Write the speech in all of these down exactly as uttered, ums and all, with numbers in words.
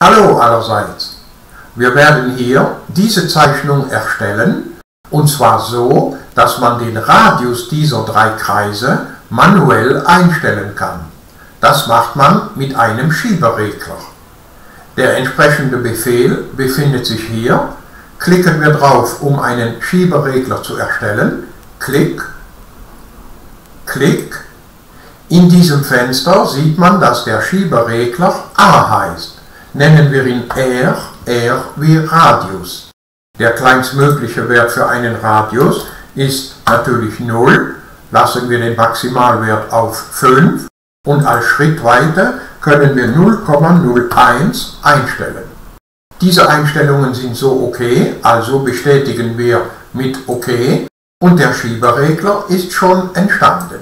Hallo allerseits! Wir werden hier diese Zeichnung erstellen, und zwar so, dass man den Radius dieser drei Kreise manuell einstellen kann. Das macht man mit einem Schieberegler. Der entsprechende Befehl befindet sich hier. Klicken wir drauf, um einen Schieberegler zu erstellen. Klick, Klick. In diesem Fenster sieht man, dass der Schieberegler A heißt. Nennen wir ihn R, R wie Radius. Der kleinstmögliche Wert für einen Radius ist natürlich null. Lassen wir den Maximalwert auf fünf und als Schrittweite können wir null Komma null eins einstellen. Diese Einstellungen sind so okay, also bestätigen wir mit OK und der Schieberegler ist schon entstanden.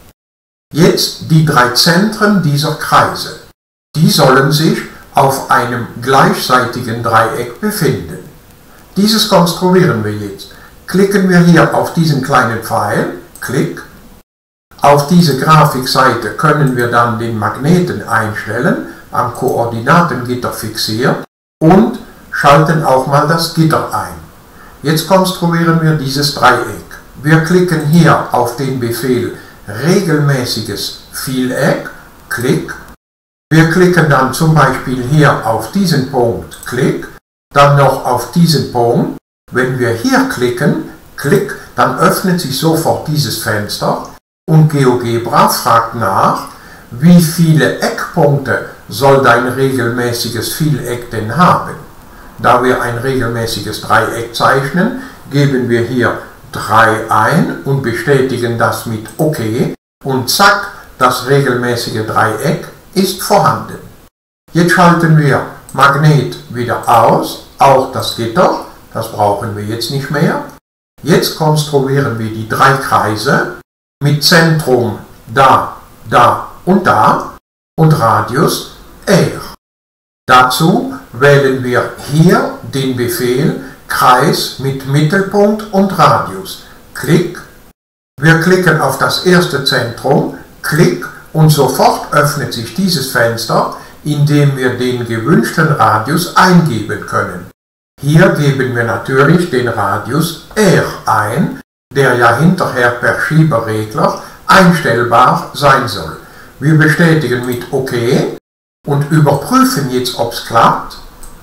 Jetzt die drei Zentren dieser Kreise. Die sollen sich auf einem gleichseitigen Dreieck befinden. Dieses konstruieren wir jetzt. Klicken wir hier auf diesen kleinen Pfeil, Klick. Auf diese Grafikseite können wir dann den Magneten einstellen, am Koordinatengitter fixiert und schalten auch mal das Gitter ein. Jetzt konstruieren wir dieses Dreieck. Wir klicken hier auf den Befehl regelmäßiges Vieleck, Klick. Wir klicken dann zum Beispiel hier auf diesen Punkt, Klick, dann noch auf diesen Punkt. Wenn wir hier klicken, Klick, dann öffnet sich sofort dieses Fenster und GeoGebra fragt nach, wie viele Eckpunkte soll dein regelmäßiges Vieleck denn haben. Da wir ein regelmäßiges Dreieck zeichnen, geben wir hier drei ein und bestätigen das mit OK und zack, das regelmäßige Dreieck ist vorhanden. Jetzt schalten wir Magnet wieder aus, auch das Gitter, das brauchen wir jetzt nicht mehr. Jetzt konstruieren wir die drei Kreise mit Zentrum da, da und da und Radius R. Dazu wählen wir hier den Befehl Kreis mit Mittelpunkt und Radius. Klick. Wir klicken auf das erste Zentrum, Klick und sofort öffnet sich dieses Fenster, in dem wir den gewünschten Radius eingeben können. Hier geben wir natürlich den Radius R ein, der ja hinterher per Schieberegler einstellbar sein soll. Wir bestätigen mit OK und überprüfen jetzt, ob es klappt.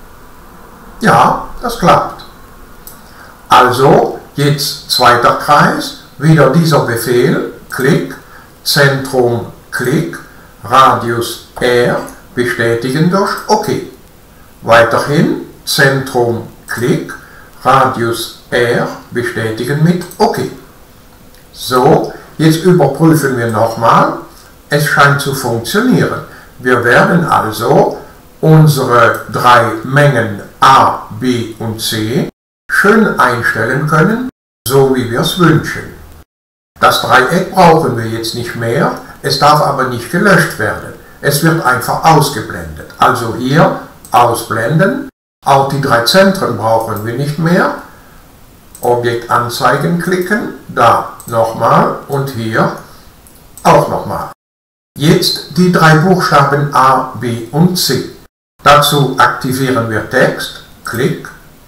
Ja, das klappt. Also, jetzt zweiter Kreis, wieder dieser Befehl, Klick, Zentrum, Klick, Radius R, bestätigen durch OK. Weiterhin, Zentrum, Klick, Radius R, bestätigen mit OK. So, jetzt überprüfen wir nochmal. Es scheint zu funktionieren. Wir werden also unsere drei Mengen A, B und C schön einstellen können, so wie wir es wünschen. Das Dreieck brauchen wir jetzt nicht mehr, es darf aber nicht gelöscht werden. Es wird einfach ausgeblendet. Also hier ausblenden, auch die drei Zentren brauchen wir nicht mehr. Objekt anzeigen klicken, da nochmal und hier auch nochmal. Jetzt die drei Buchstaben A, B und C. Dazu aktivieren wir Text, Klick,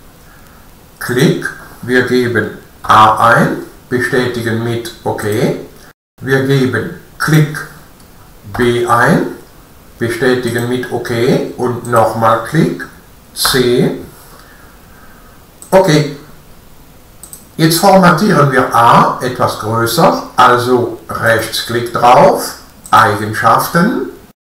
Klick, wir geben A ein, bestätigen mit OK, wir geben Klick B ein, bestätigen mit OK und nochmal Klick, C, OK. Jetzt formatieren wir A etwas größer, also Rechtsklick drauf, Eigenschaften,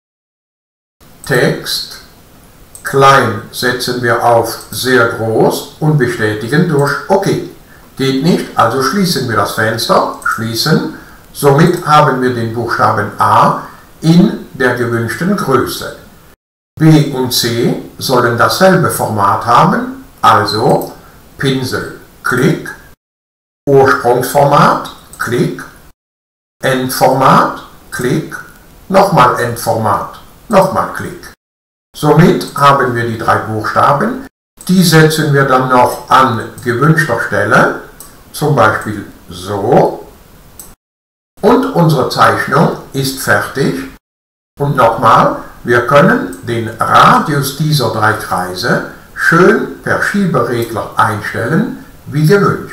Text, klein setzen wir auf sehr groß und bestätigen durch OK. Geht nicht, also schließen wir das Fenster, schließen, somit haben wir den Buchstaben A in der gewünschten Größe. B und C sollen dasselbe Format haben, also Pinsel, Klick, Ursprungsformat, Klick, Endformat, Klick, nochmal Endformat, nochmal Klick. Somit haben wir die drei Buchstaben, die setzen wir dann noch an gewünschter Stelle, zum Beispiel so. Und unsere Zeichnung ist fertig. Und nochmal, Wir können den Radius dieser drei Kreise schön per Schieberegler einstellen, wie gewünscht.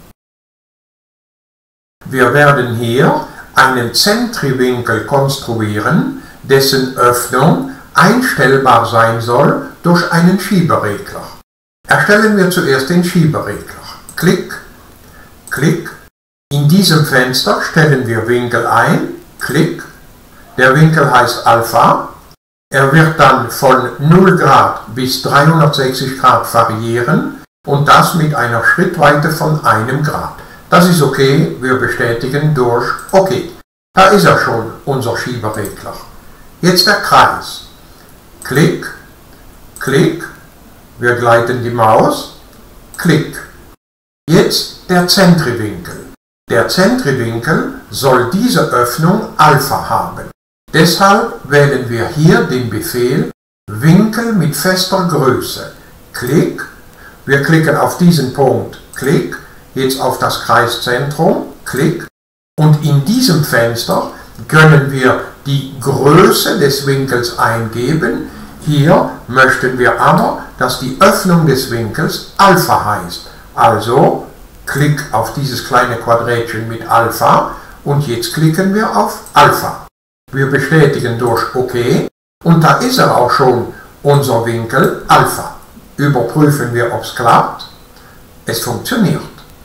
Wir werden hier einen Zentriwinkel konstruieren, dessen Öffnung einstellbar sein soll durch einen Schieberegler. Erstellen wir zuerst den Schieberegler. Klick, Klick. In diesem Fenster stellen wir Winkel ein. Klick. Der Winkel heißt Alpha. Er wird dann von null Grad bis dreihundertsechzig Grad variieren und das mit einer Schrittweite von einem Grad. Das ist okay, wir bestätigen durch OK. Da ist er schon, unser Schieberegler. Jetzt der Kreis. Klick, Klick, wir gleiten die Maus, Klick. Jetzt der Zentriwinkel. Der Zentriwinkel soll diese Öffnung Alpha haben. Deshalb wählen wir hier den Befehl Winkel mit fester Größe. Klick, wir klicken auf diesen Punkt, Klick, jetzt auf das Kreiszentrum, Klick, und in diesem Fenster können wir die Größe des Winkels eingeben. Hier möchten wir aber, dass die Öffnung des Winkels Alpha heißt. Also Klick auf dieses kleine Quadrätchen mit Alpha und jetzt klicken wir auf Alpha. Wir bestätigen durch OK und da ist er auch schon, unser Winkel Alpha. Überprüfen wir, ob es klappt. Es funktioniert.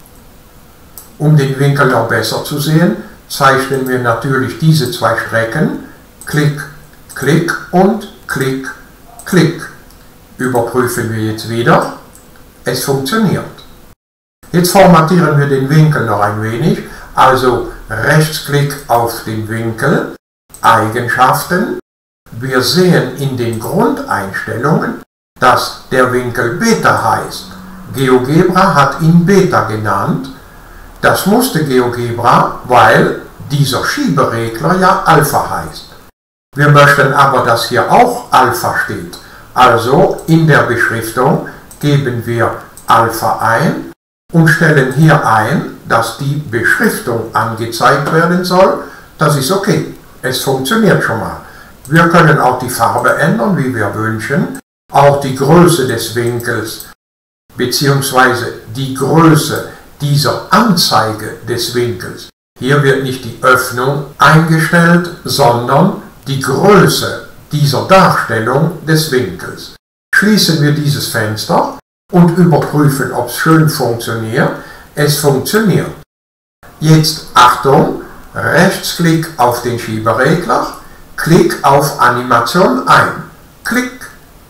Um den Winkel noch besser zu sehen, zeichnen wir natürlich diese zwei Strecken. Klick, Klick und Klick, Klick. Überprüfen wir jetzt wieder. Es funktioniert. Jetzt formatieren wir den Winkel noch ein wenig. Also Rechtsklick auf den Winkel. Eigenschaften. Wir sehen in den Grundeinstellungen, dass der Winkel Beta heißt. GeoGebra hat ihn Beta genannt. Das musste GeoGebra, weil dieser Schieberegler ja Alpha heißt. Wir möchten aber, dass hier auch Alpha steht. Also in der Beschriftung geben wir Alpha ein und stellen hier ein, dass die Beschriftung angezeigt werden soll. Das ist okay. Es funktioniert schon mal. Wir können auch die Farbe ändern, wie wir wünschen. Auch die Größe des Winkels bzw. die Größe dieser Anzeige des Winkels. Hier wird nicht die Öffnung eingestellt, sondern die Größe dieser Darstellung des Winkels. Schließen wir dieses Fenster und überprüfen, ob es schön funktioniert. Es funktioniert. Jetzt Achtung! Rechtsklick auf den Schieberegler, Klick auf Animation ein, Klick.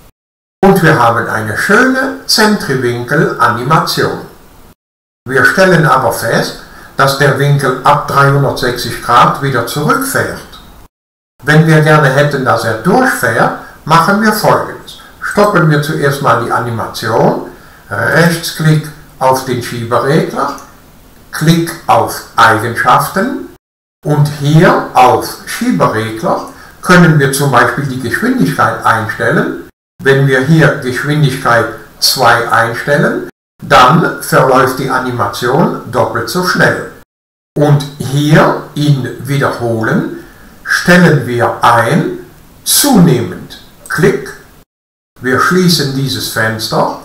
Und wir haben eine schöne Zentriwinkel-Animation. Wir stellen aber fest, dass der Winkel ab dreihundertsechzig Grad wieder zurückfährt. Wenn wir gerne hätten, dass er durchfährt, machen wir Folgendes. Stoppen wir zuerst mal die Animation, Rechtsklick auf den Schieberegler, Klick auf Eigenschaften. Und hier auf Schieberegler können wir zum Beispiel die Geschwindigkeit einstellen. Wenn wir hier Geschwindigkeit zwei einstellen, dann verläuft die Animation doppelt so schnell. Und hier in Wiederholen stellen wir ein zunehmend. Klick. Wir schließen dieses Fenster,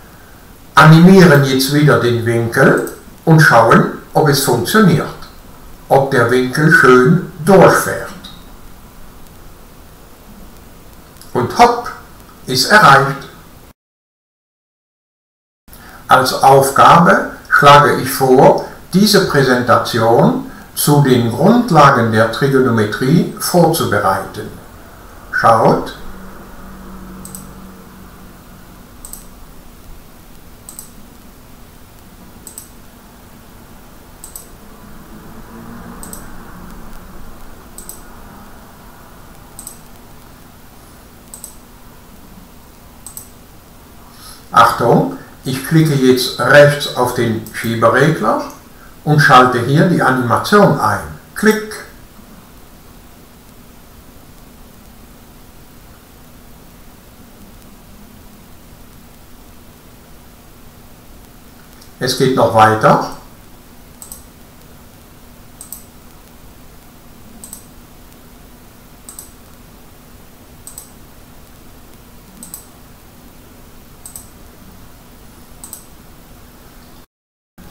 animieren jetzt wieder den Winkel und schauen, ob es funktioniert. Ob der Winkel schön durchfährt. Und hopp, ist erreicht. Als Aufgabe schlage ich vor, diese Präsentation zu den Grundlagen der Trigonometrie vorzubereiten. Schaut. Achtung, ich klicke jetzt rechts auf den Schieberegler und schalte hier die Animation ein. Klick. Es geht noch weiter.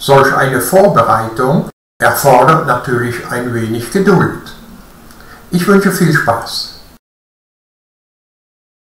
Solch eine Vorbereitung erfordert natürlich ein wenig Geduld. Ich wünsche viel Spaß.